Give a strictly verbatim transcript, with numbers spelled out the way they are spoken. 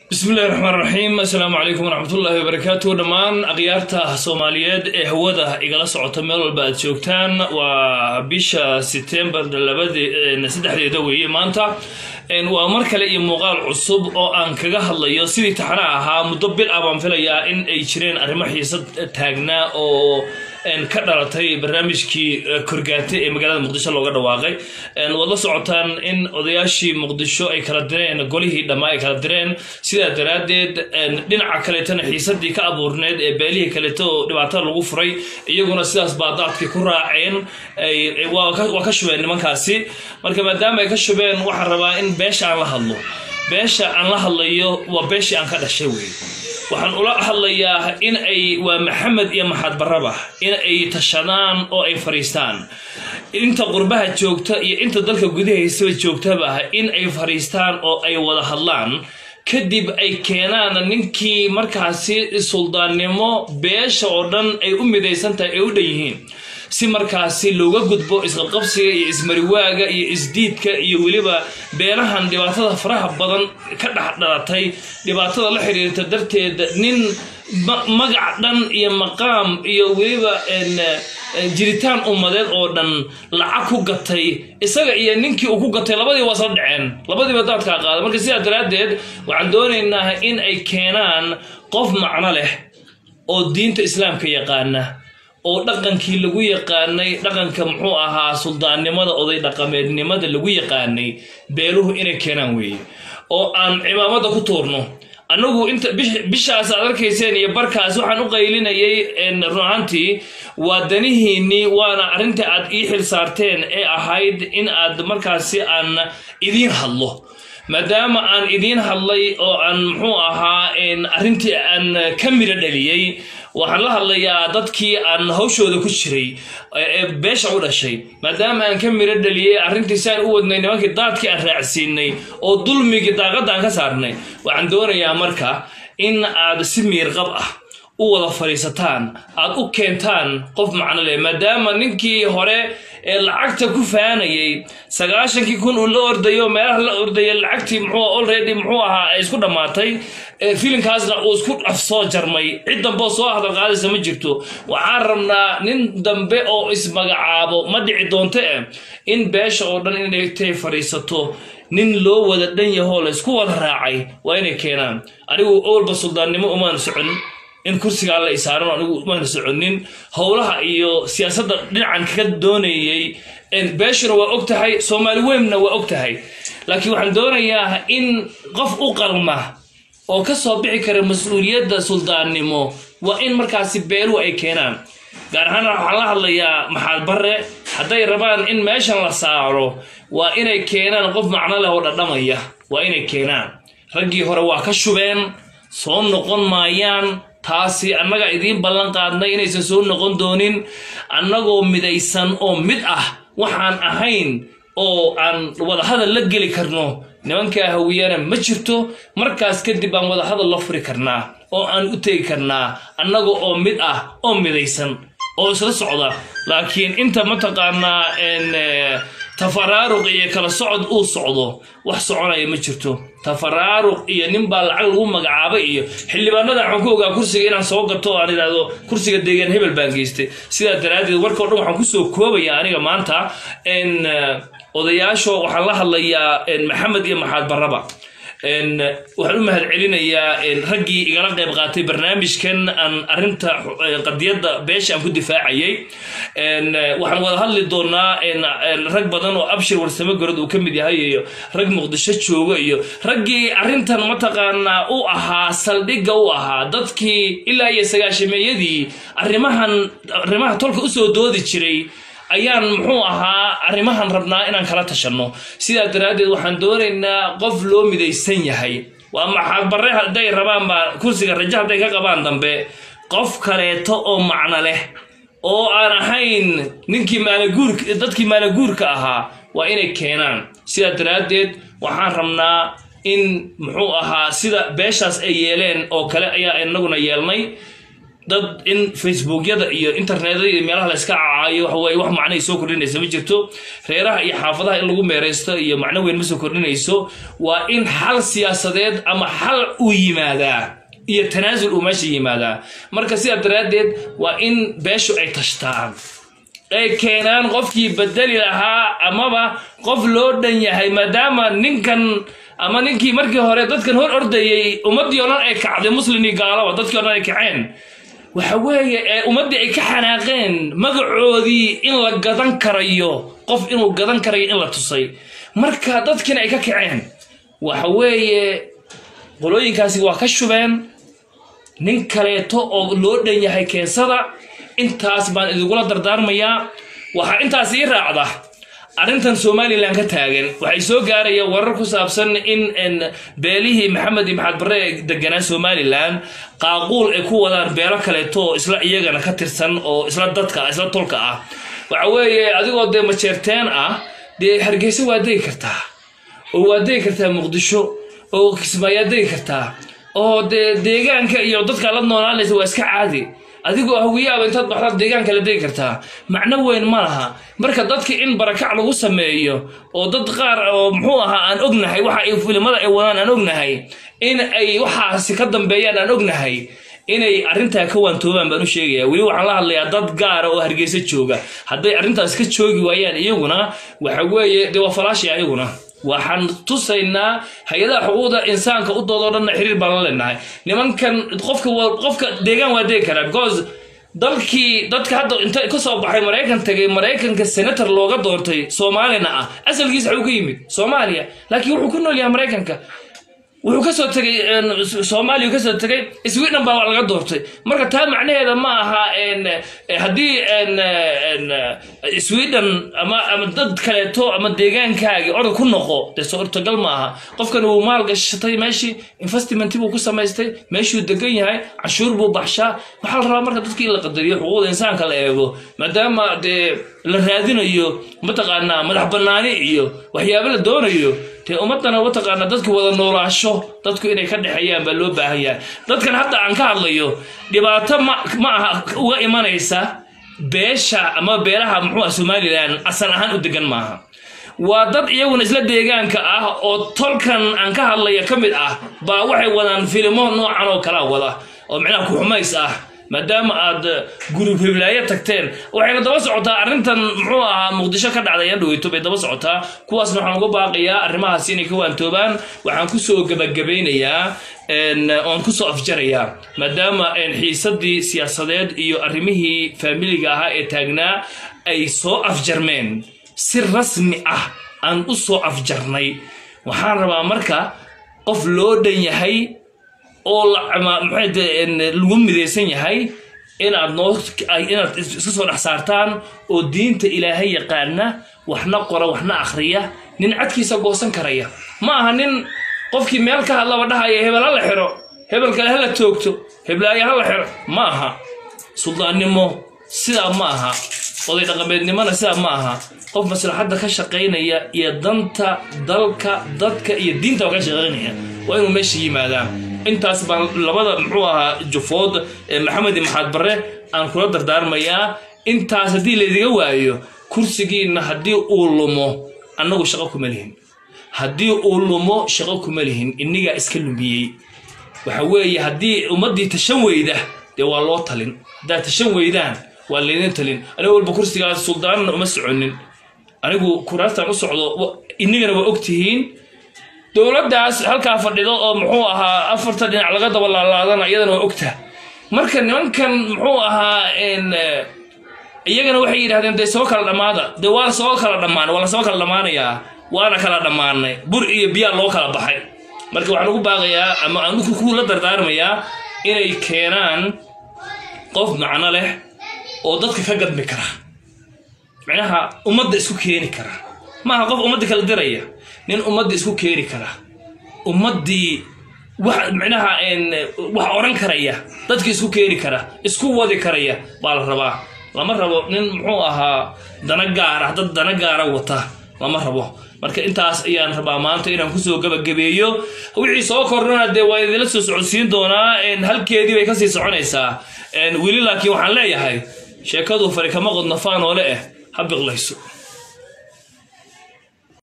بسم الله الرحمن الرحيم السلام عليكم ورحمة الله وبركاته دمان أغيارته سوماليات هوده إغلا سعوتا ميل والبعد شوكتان وبيشا سبتمبر دلبادي نسيدح ليدوي مانتا ومركا لأي مغال عصب أو أن كغاها الله يصيري تحناها مدبل أبان فيليا إن أي شرين أرمح يصد تاغنا أو إن كدرتي برنامجكي كرغاتي ee magaalada Muqdisho looga dhawaaqay in wada socotaan in odayaashii Muqdisho ay kala direen golihii dhamaa ay kala direen sida daraadeed dhinaca kale tan xiisadii ka abuurneed ee beelihii kale to dhibaato lagu furay iyaguna sidaas baadaadkii ku raaceen ay waa ka shubeen nimankaasi marka maadaama ay ka shubeen waxa rabaa in beesha aan la hadlo beesha aan la hadlayo waa beesha aan ka dhashay weey waxaan ula hadlayaa in ay waa Maxamed iyo Maxad Baraba in ay tashadaan oo ay fariistaan inta qurbaha joogta iyo inta dalka gudaheisa joogtaba in ay fariistaan oo ay wada hadlaan kadib ay keenaan ninkii markaasi suldaannimo beesha oo dhan ay u midaysan tahay ay u dhayihiin si markaasi looga gudbo isqabqabsiga iyo ismariwaaga iyo isdiidka iyo waliba beelahan dhibaatada faraha badan ka dhaxdhalatay dhibaatada la xiriirta darteed nin magac dhan iyo maqaam iyo waliba jiritaan ummadeed oo dhan lacag ku gatay isaga iyo ninkii uu ku gatay labadii waa soo dhaceen labadiiba daadka qaada marka sidaa daraadeed waxaan doonaynaa in ay keenaan qof macno leh oo diinta islaamka yaqaana oo dhaqankii lagu yaqaanay dhaqanka muxuu ahaa suldaannimada oday dhaqameednimada lagu yaqaanay beeluhu inay keenaan weeye oo aan cimaamada ku tuurno anagu inta bishaas aad arkayseen iyo barkaas waxaan u qaylinayay ruuxantii waadanihiinii waana arrinta aad ii xil saarteen ee ahayd in aad markaasi aan idiin hadlo maadaama aan idiin hadlay oo aan muxuu ahaa arrintii aan ka miro dhaliyay waxaan la hadlayaa dadkii aan hawshooda ku jiray ee beesha u dhashay maadaama aan ka miro dhaliyay arrintii saan u wadnay nimankii daadkii aan raacsiinay oo dulmigii daaqadda aan ka saarnay waxaan doonayaa marka in aad si miirqab ah u wada fariisataan aad u keentaan qof macno leh maadaama ninkii hore ee lacagta ku faanayay sagaashankii kun uu la ordayo meelaha la ordayo lacagtii muxuu already muxuu ahaa ay isku dhamaatay filimkaasna uu isku afsoo jarmay cid dambe soo hadal qaadaysa ma jirto waxaan rabnaa nin dambe oo ismagacaabo ma dhici doonto in beesha oo dhan inay tay fariisato nin loo wada dhan yahay la isku wada raacay waa inay keenaan anigu awalba suldaannimo uma socon in kursiga la isaaran anigu ma soconin howlaha iyo siyaasadda dhinacan ka doonayay in beeshana waa ogtahay Soomaali weynna waa ogtahay laakiin waxaan doonayaa in qof u qalma oo ka soo bixi kara mas'uuliyadda suldaannimo waa in markaasi beelu ay keenaan gaar ahaan waxaan la hadlayaa Maxad Barre hadday rabaan in meeshan la saaro waa inay keenaan qof macno leh oo dhadhamaya waa inay keenaan raggii hore waa ka shubeen soo noqon maayaan taasi annaga idiin ballan qaadnay inaysan soo noqon doonin annagoo midaysan oo mid ah waxaan ahayn oo aan wada hadal la geli karno nimanka hawiyana ma jirto markaas kadib aan wada hadal la furi karnaa oo aan u tegi karnaa annaga oo mid ah oo midaysan oo isla socda laakiin inta ma taqaanaa in tafaraaruq iyo kala socod uu socdo wax soconaya ma jirto tafaraaruq iyo nin baa lacag lagu magacaabay iyo xildhibaanada waxaan ku ogaa kursiga inaan soo gato aan iraado kursiga deegaan hebel baan geystay sida daraadeed warka oo dhan waxaan ku soo koobayaa aniga maanta in odayaasho waxaan la hadlayaa Maxamed iyo Maxad Baraba in waxaan u mahad celinayaa in raggii igala qayb qaatay barnaamijkan aan arinta qadiyada beesha aan ku difaacayay in waxaan wada hadli doonaa in rag badan oo abshir warsamo garad uu ka mid yahay iyo rag Muqdisho jooga iyo raggii arintan ma taqaanaa u ahaa saldhiga u ahaa dadkii ilaa iyo sagaashameeyadii arrimahan arrimaha tolka u soo doodi jiray ayaan muxuu ahaa arrimahan rabnaa inaan kala tashano sida daraadeed waxaan doonaynaa qof loo midaysan yahay waa Maxad Barre haday rabaan ba kursiga rajaha haday ka qabaan dambe qof kaleeto oo macno leh oo aan ahayn ninkii maalaguurka dadkii maalaguurka ahaa waa inay keenaan sida daraadeed waxaan rabnaa in muxuu ahaa sida beeshaas ay yeeleen oo kale ayaa inaguna yeelnay dad in facebookyada iyo internetada iyo meelaha la iska caayo waxa way wax macna soo kordhinaysa ma jirto reeraha iyo xaafadaha in lagu meereysto iyo macna weyn ma soo kordhinayso waa in xal siyaasadeed ama xal u yimaada iyo tanaasul u meesha yimaada marka si adraadeed waa in beeshu ay tashtaan ay keenaan qofkii bedeli lahaa amaba qof loo dhan yahay maadaama ninkan ama ninkii markii hore dadkan hor ordayay ummadii oo dhan ay kacday muslimiin gaalo dadkii oo dhan ay kaceen waxa weeye ee ummadii ay ka xanaaqeen magacoodii in la gadan karayo qof inuu gadan karayo in la tusay marka dadkina ay ka kaceen waxa weeye qolooyinkaasi waa ka shubeen nin kaleeto oo loo dhan yahay keensada intaas baan idugula dardaarmayaa waxa intaas ii raacda arrintan Somaliland ka taagan waxay soo gaaraya warar ku saabsan in in beelihi Maxamed Maxamed Barre deganaa Somaliland qaaqul ay ku wadaan beelo kaleeto isla iyagana ka tirsan oo isla dadka isla tolka ah waxa weeye adigoo de ma jeerteen ah de Hargeysa waa day kartaa oo waa day kartaa Muqdisho oo Kismaayo day kartaa oo de deegaanka iyo dadka la noolaanaysa waa iska caadi adigoo hawiyaaba intaad baxda deegaanka la deegi kartaa macna weyn ma laha marka dadka in barakac lagu sameeyo oo dad qaar oo muxuu ahaa aan ognahay waxa ay filimada ay wadaan aan ognahay in ay waxaas ka dambeeyaan aan ognahay inay arrinta ka waantoobaan baan u sheegaya wali waxaan la hadlayaa dad gaar ah oo Hargeysa jooga haday arrintaas ka joogi waayaan iyaguna waxa weeye de waa falaashi ayaguna waxaan tusaynaa hay'adaha xuquuqda insaanka u doodo dhan xiriir baan la leenahay nimankan qofka qofka deegaan waa deeg kara because dalkii dadka hadda inta ka soo baxay Mareykan tagay Mareykanka senator looga doortay Soomaalina ah asalkiisa wuxuu ka yimid Soomaaliya laakiin wuxuu ku nool yahay Mareykanka wuxuu ka soo tagay Soomaaliya ka soo tagay Sweden baa laga doortay marka taa macnaheedu ma aha in hadii in Sweden ama ama dad kale to ama deegaankaaga orod ku noqo de suurtagal ma aha qofkan uu maal gashatay meeshii investment buu ku samaystay meeshii degan yahay cashuur buu baxshaa waxa la rabaa marka dadkii la qadariyo xuquuqda insaanka la eego maadaama de la raadinayo mataqaana madax banaani iyo waxyaabo la doonayo te umadana wataqaana dadku wada noolaasho dadku inay ka dhaxayaan baa loo baahan yahay dadkan hadda aan ka hadlayo dhibaato ma aha uga imanaysa beesha ama beelaha muxuu Somaliland asan ahaan u degan maaha waa dad iyaguna isla deegaanka ah oo tolkan aan ka hadlaya kamid ah baa waxay wadaan filimo noocan oo kala wada oo macnaha ku xumays ah maadaama aad group hiblaayo tagteen waxayna daba socotaa arrintan muxuu ahaa Muqdisho ka dhacday aan dhaweyto bay daba socotaa kuwaas waxaan uga baaqayaa arrimahaas inay ka waantoobaan waxaan ku soo gabagabeynayaa in on ku soo afjaraya maadaama in xiisadii siyaasadeed iyo arrimihii familiga ahaa ee taagnaa ay soo afjarmeen si rasmi ah aan u soo afjarnay waxaan rabaa marka qof loo dhan yahay oo la maxay in lagu mideysan yahay in aad noo in aad iska soo dhaxsaartaan oo diinta Ilaahay yaqaana waxna qora waxna akhriya nin cadkiisa goosan karaya ma aha nin qofkii meel ka hadlaba dhahayo hebel la xiro hebel kale hala toogto heblaaya hala xiro ma aha suldaannimo sida ma aha oday dhaqameednimada sida ma aha qof maslaxada ka shaqeynaya iyo danta dalka dadka iyo diinta ka shaqeynaya waa inuu meesha yimaadaan intaas baan labada muxuu ahaa jufood Maxamed Maxamed Barre aan kula dardaarmayaa intaas hadii la idiga waayo kursigiina hadii uu lumo annagu shaqo kuma lihin hadii uu lumo shaqo kuma lihin iniga iska lumiyay waxa weeye hadii ummadii tashan weyda de waa loo talin daa tashan weydaan waa leeyin talin anigu walba kursigaas suldaan uma soconin anigu kuraastan u socdo inigana waa ogtihiin dawladdaas halka fadhido oo muxuu ahaa afarta dhinac laga daba laalaadana iyadana waa ogtaa marka nimankan muxuu ahaa in iyagana waxay yiraahdeen de soo kala dhamaada de waa soo kala dhamaan wala soo kala dhamaanaya waana kala dhamaanay bur iyo biya loo kala baxay marka waxaan ugu baaqayaa ama aan ku kula dardaarmayaa inay keenaan qof macna leh oo dadka ka gadmi kara macnaha ummadda isku keeni kara ma aha qof ummadda kala diraya nin ummadda isku keeni kara ummadii wax macnaha in wax oran karaya dadka isku keeni kara isku wadi karaya baa la rabaa lama rabo nin muxuu ahaa dana gaar ah dad dana gaar ah wata lama rabo marka intaas ayaan rabaa maanta inaan kusoo gabagabeeyo wixii soo kordhana dee waa idinla soo socodsiin doonaa halkeedii bay kasii soconaysaa weli laakiin waxaan leeyahay sheekadu fari kama qodno faanoole eh ha biqlayso